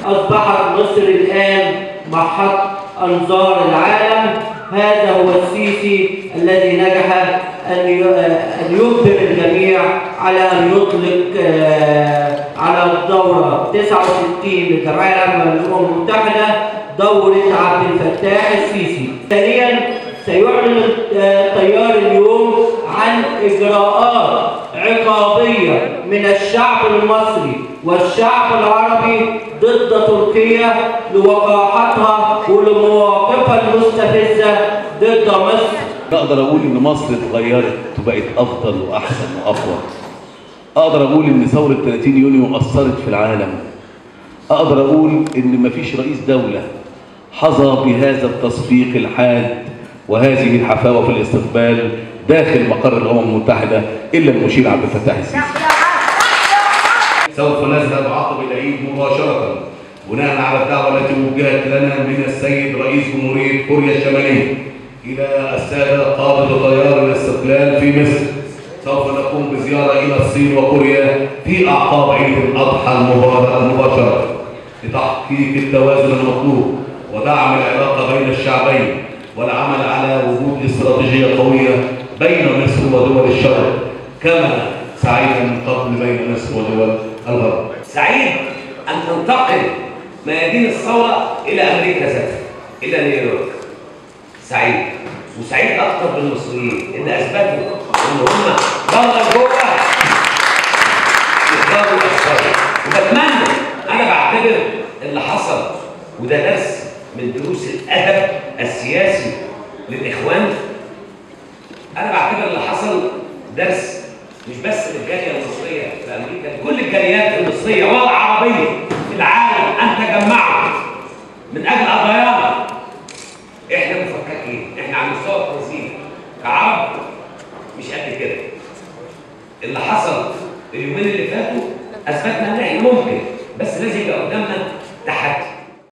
أصبحت مصر الآن محط أنظار العالم. هذا هو السيسي الذي نجح أن يجبر الجميع على أن يطلق على الدورة 69 للجمعية العامة للأمم المتحدة دورة عبد الفتاح السيسي. ثانياً، سيعلن التيار اليوم عن إجراءات عقابية من الشعب المصري والشعب العربي ضد تركيا لوقاحتها ولمواقفها المستفزة ضد مصر. أقدر أقول إن مصر اتغيرت وبقت أفضل وأحسن وأقوى. أقدر أقول إن ثورة 30 يونيو أثرت في العالم. أقدر أقول إن مفيش رئيس دولة حظى بهذا التصفيق الحاد وهذه الحفاوة في الاستقبال داخل مقر الأمم المتحدة إلا المشير عبد الفتاح السيسي. سوف نذهب عقب العيد مباشرة بناء على الدعوة التي وجهت لنا من السيد رئيس جمهورية كوريا الشمالية إلى السادة قادة طيار الاستقلال في مصر. سوف نقوم بزيارة إلى الصين وكوريا في أعقاب عيد الأضحى المباشرة لتحقيق التوازن المطلوب ودعم العلاقة بين الشعبين والعمل على وجود استراتيجية قوية بين مصر ودول الشرق كما سعينا من قبل بين مصر ودول الغرب. سعيد أن تنتقل ميادين الثورة إلى أمريكا ذاتها، إلى نيويورك. سعيد، وسعيد أكثر بالمصريين إن أثبتوا إن هم دولة جوه يقدروا يأثروا. وبتمنى، أنا بعتبر اللي حصل وده درس من دروس الأدب السياسي للإخوان. أنا بعتبر اللي حصل درس مش بس للجالية المصرية في أمريكا، كل الجاليات المصرية والعربية في العالم أن تجمعوا من أجل قضايانا. إحنا مفككين، إحنا على مستوى التنظيم كعرب مش قد كده. اللي حصل اليومين اللي فاتوا أثبتنا إن إحنا ممكن، بس لازم يبقى قدامنا